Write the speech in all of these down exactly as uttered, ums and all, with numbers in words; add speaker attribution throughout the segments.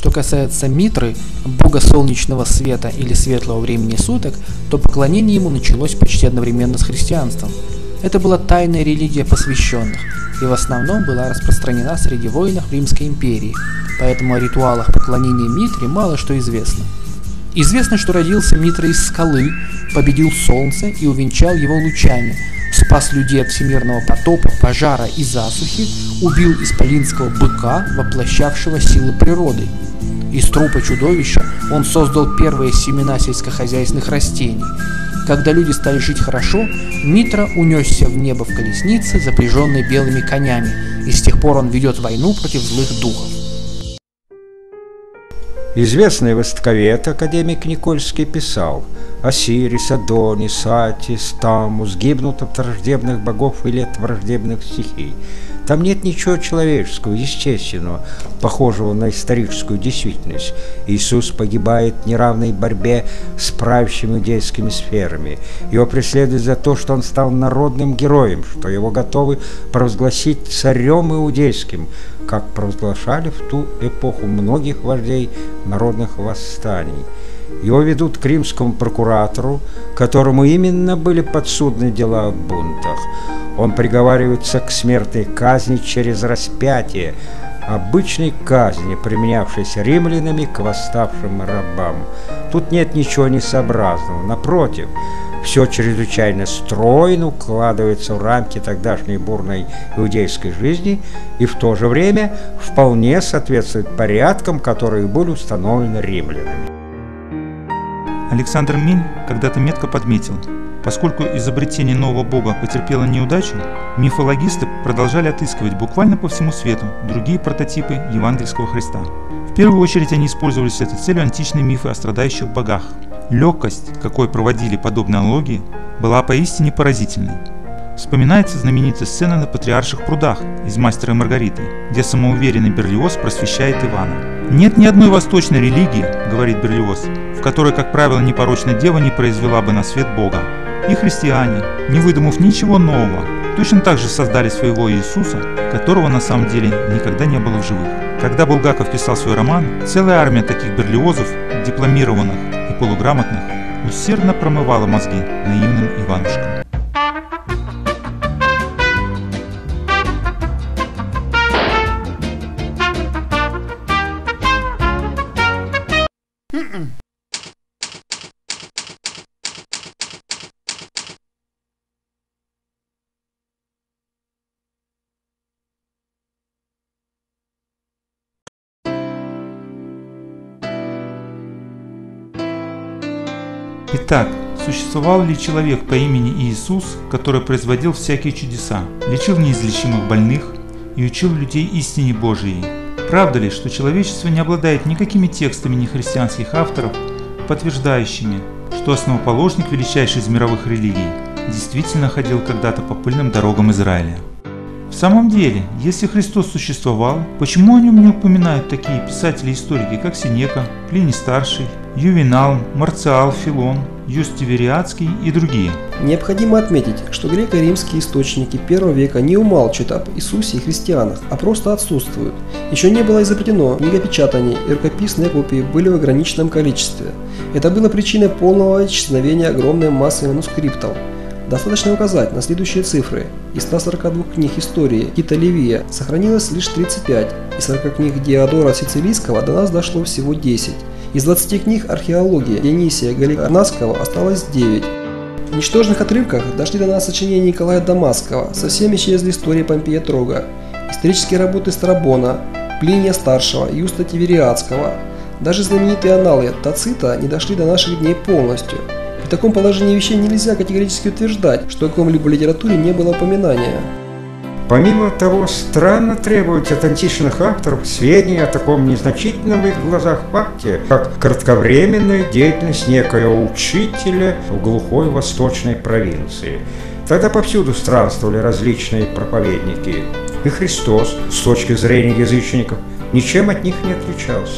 Speaker 1: Что касается Митры, бога солнечного света или светлого времени суток, то поклонение ему началось почти одновременно с христианством. Это была тайная религия посвященных и в основном была распространена среди воинов Римской империи, поэтому о ритуалах поклонения Митре мало что известно. Известно, что родился Митра из скалы, победил солнце и увенчал его лучами, спас людей от всемирного потопа, пожара и засухи, убил исполинского быка, воплощавшего силы природы. Из трупа чудовища он создал первые семена сельскохозяйственных растений. Когда люди стали жить хорошо, Митра унесся в небо в колеснице, запряженной белыми конями, и с тех пор он ведет войну против злых духов.
Speaker 2: Известный востоковед академик Никольский писал: «Осирис, Адонис, Атис, Тамус гибнут от враждебных богов или от враждебных стихий. Там нет ничего человеческого, естественного, похожего на историческую действительность. Иисус погибает в неравной борьбе с правящими иудейскими сферами. Его преследуют за то, что он стал народным героем, что его готовы провозгласить царем иудейским, как провозглашали в ту эпоху многих вождей народных восстаний. Его ведут к римскому прокуратору, которому именно были подсудны дела о бунтах. Он приговаривается к смертной казни через распятие, обычной казни, применявшейся римлянами к восставшим рабам. Тут нет ничего несообразного, напротив, все чрезвычайно стройно укладывается в рамки тогдашней бурной иудейской жизни и в то же время вполне соответствует порядкам, которые были установлены римлянами.
Speaker 3: Александр Миль когда-то метко подметил: поскольку изобретение нового бога потерпело неудачу, мифологисты продолжали отыскивать буквально по всему свету другие прототипы евангельского Христа. В первую очередь они использовали с этой целью античные мифы о страдающих богах. Легкость, какой проводили подобные аналогии, была поистине поразительной. Вспоминается знаменитая сцена на Патриарших прудах из «Мастера и Маргариты», где самоуверенный Берлиоз просвещает Ивана. «Нет ни одной восточной религии, — говорит Берлиоз, — в которой, как правило, непорочная дева не произвела бы на свет Бога. И христиане, не выдумав ничего нового, точно так же создали своего Иисуса, которого на самом деле никогда не было в живых». Когда Булгаков писал свой роман, целая армия таких берлиозов, дипломированных и полуграмотных, усердно промывала мозги наивным Иванушкам. Итак, существовал ли человек по имени Иисус, который производил всякие чудеса, лечил неизлечимых больных и учил людей истине Божией? Правда ли, что человечество не обладает никакими текстами нехристианских авторов, подтверждающими, что основоположник величайшей из мировых религий действительно ходил когда-то по пыльным дорогам Израиля? В самом деле, если Христос существовал, почему о нем не упоминают такие писатели-историки, как Сенека, Плиний Старший, Ювенал, Марциал, Филон, Юстивериадский и другие?
Speaker 4: Необходимо отметить, что греко-римские источники первого века не умалчивают об Иисусе и христианах, а просто отсутствуют. Еще не было изобретено книгопечатание, и рукописные копии были в ограниченном количестве. Это было причиной полного исчезновения огромной массы манускриптов. Достаточно указать на следующие цифры. Из ста сорока двух книг истории Тита Ливия сохранилось лишь тридцать пять, из сорока книг Диодора Сицилийского до нас дошло всего десять. Из двадцати книг археологии Дионисия Галикарнасского осталось девять. В ничтожных отрывках дошли до нас сочинения Николая Дамасского, совсем исчезли истории Помпея Трога, исторические работы Страбона, Плиния Старшего, Юста Тивериадского. Даже знаменитые аналы Тацита не дошли до наших дней полностью. В таком положении вещей нельзя категорически утверждать, что в каком-либо литературе не было упоминания.
Speaker 2: Помимо того, странно требовать от античных авторов сведений о таком незначительном в их глазах факте, как кратковременная деятельность некоего учителя в глухой восточной провинции. Тогда повсюду странствовали различные проповедники, и Христос, с точки зрения язычников, ничем от них не отличался.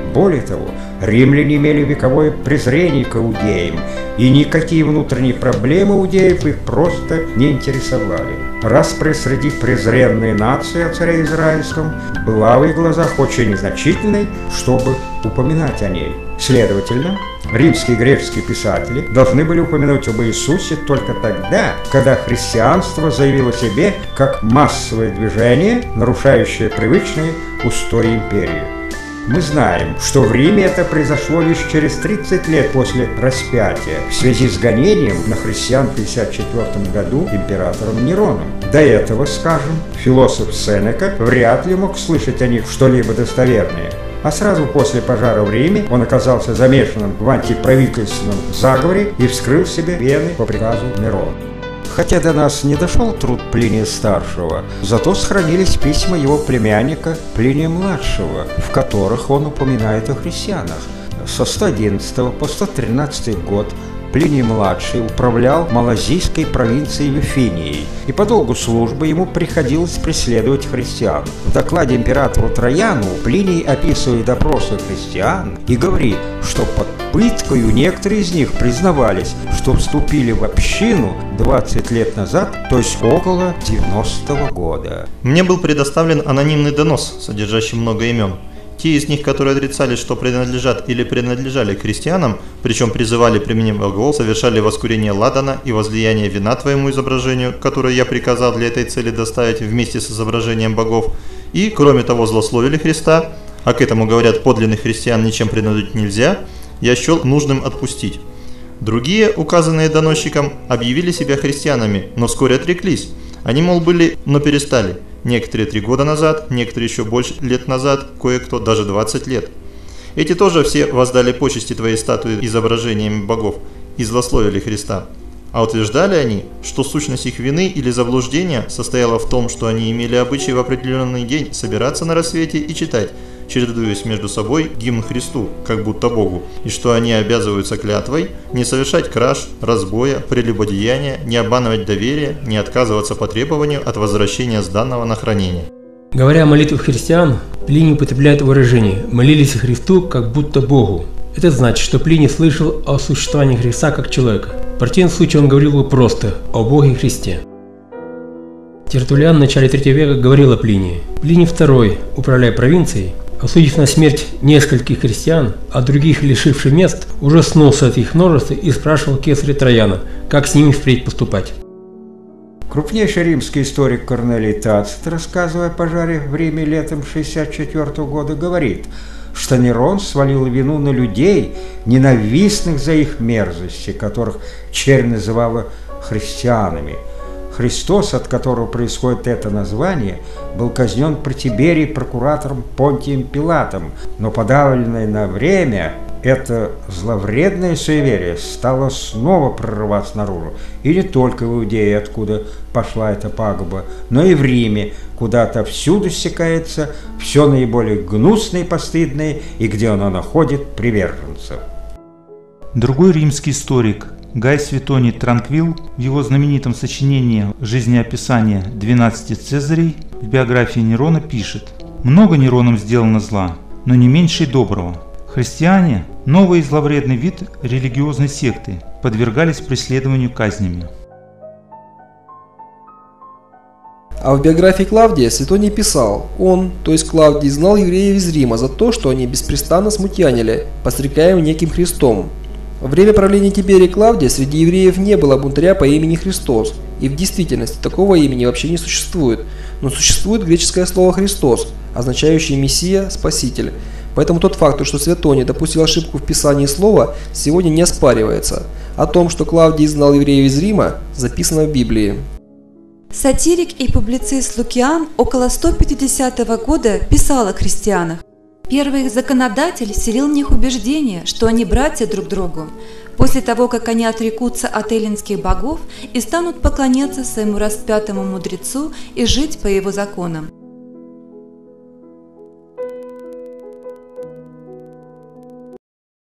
Speaker 2: Более того, римляне имели вековое презрение к иудеям, и никакие внутренние проблемы иудеев их просто не интересовали. Распря среди презренной нации о царе Израильском была в их глазах очень незначительной, чтобы упоминать о ней. Следовательно, римские и греческие писатели должны были упомянуть об Иисусе только тогда, когда христианство заявило о себе как массовое движение, нарушающее привычные устои империи. Мы знаем, что в Риме это произошло лишь через тридцать лет после распятия в связи с гонением на христиан в пятьдесят четвёртом году императором Нероном. До этого, скажем, философ Сенека вряд ли мог слышать о них что-либо достоверное. А сразу после пожара в Риме он оказался замешанным в антиправительственном заговоре и вскрыл себе вены по приказу Нерона. Хотя до нас не дошел труд Плиния-старшего, зато сохранились письма его племянника Плиния-младшего, в которых он упоминает о христианах. Со сто одиннадцатого по сто тринадцатый год Плиний-младший управлял малазийской провинцией Вифинией, и по долгу службы ему приходилось преследовать христиан. В докладе императору Трояну Плиний описывает допросы христиан и говорит, что под пыткою некоторые из них признавались, что вступили в общину двадцать лет назад, то есть около девяностого года.
Speaker 5: Мне был предоставлен анонимный донос, содержащий много имен. Те из них, которые отрицали, что принадлежат или принадлежали к христианам, причем призывали применение богов, совершали воскурение ладана и возлияние вина твоему изображению, которое я приказал для этой цели доставить вместе с изображением богов, и, кроме того, злословили Христа, а к этому, говорят, подлинных христиан ничем принудить нельзя, я счел нужным отпустить. Другие, указанные доносчиком, объявили себя христианами, но вскоре отреклись. Они, мол, были, но перестали. Некоторые три года назад, некоторые еще больше лет назад, кое-кто даже двадцать лет. Эти тоже все воздали почести твоей статуи изображениями богов и злословили Христа. А утверждали они, что сущность их вины или заблуждения состояла в том, что они имели обычай в определенный день собираться на рассвете и читать, чередуясь между собой, гимн Христу, как будто Богу, и что они обязываются клятвой не совершать краж, разбоя, прелюбодеяния, не обманывать доверие, не отказываться по требованию от возвращения сданного на хранение.
Speaker 6: Говоря о молитвах христиан, Плиний употребляет выражение «молились Христу, как будто Богу». Это значит, что Плиний слышал о существовании Христа как человека. В противном случае он говорил бы просто о Боге и Христе. Тертуллиан в начале третьего века говорил о Плинии. Плиний второй, управляя провинцией, осудив на смерть нескольких христиан, а других лишивших мест, ужаснулся от их множества и спрашивал кесаря Трояна, как с ними впредь поступать.
Speaker 2: Крупнейший римский историк Корнелий Тацит, рассказывая о пожаре в Риме летом шестьдесят четвёртого года, говорит, что Нерон свалил вину на людей, ненавистных за их мерзости, которых чернь называла христианами. Христос, от которого происходит это название, был казнен при Тиберии прокуратором Понтием Пилатом, но подавленное на время это зловредное суеверие стало снова прорываться наружу. И не только в Иудее, откуда пошла эта пагуба, но и в Риме, куда отовсюду стекается все наиболее гнусное и постыдное, и где оно находит приверженцев.
Speaker 3: Другой римский историк Гай Светоний Транквил в его знаменитом сочинении «Жизнеописание двенадцати Цезарей» в биографии Нерона пишет: «Много Нероном сделано зла, но не меньше и доброго. Христиане, новый и зловредный вид религиозной секты, подвергались преследованию казнями».
Speaker 4: А в биографии Клавдия Светоний писал: он, то есть Клавдий, знал евреев из Рима за то, что они беспрестанно смутьянили, подстрекаемым неким Христом. Во время правления Тиберия Клавдия среди евреев не было бунтаря по имени Христос, и в действительности такого имени вообще не существует, но существует греческое слово «Христос», означающее «Мессия», «Спаситель». Поэтому тот факт, что Светоний допустил ошибку в писании слова, сегодня не оспаривается. О том, что Клавдий знал евреев из Рима, записано в Библии.
Speaker 7: Сатирик и публицист Лукиан около сто пятидесятого года писал о христианах. Первый их законодатель вселил в них убеждение, что они братья друг другу, после того, как они отрекутся от эллинских богов и станут поклоняться своему распятому мудрецу и жить по его законам.